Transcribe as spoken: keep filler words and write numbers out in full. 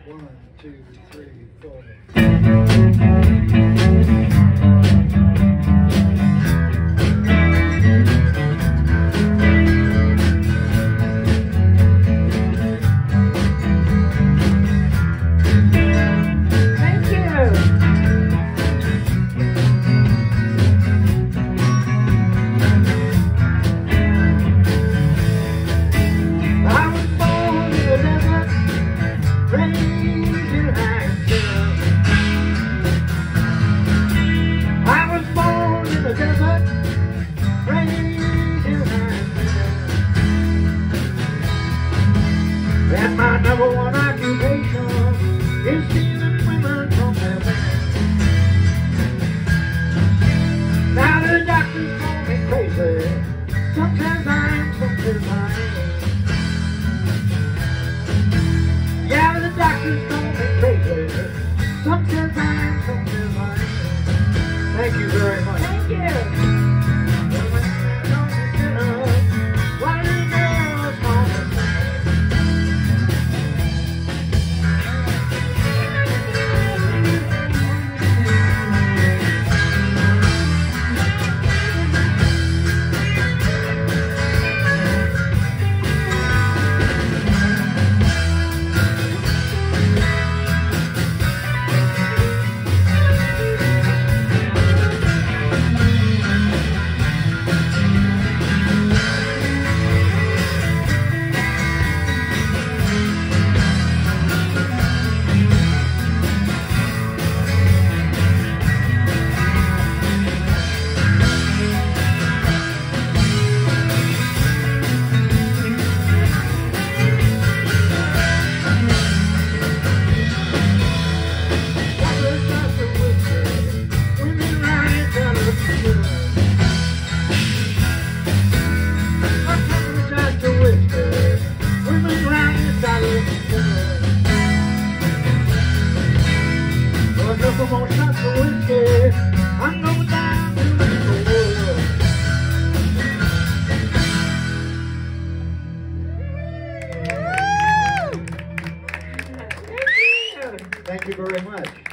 One, two, three, four. And my number one occupation is stealing women from their men. Now the doctors call me crazy. Sometimes I am, sometimes I ain't. Yeah, the doctors call me crazy. Sometimes I am, sometimes I ain't. Thank you very much. Thank you. Couple more shots of whiskey, I'm going down to the world. Thank you very much.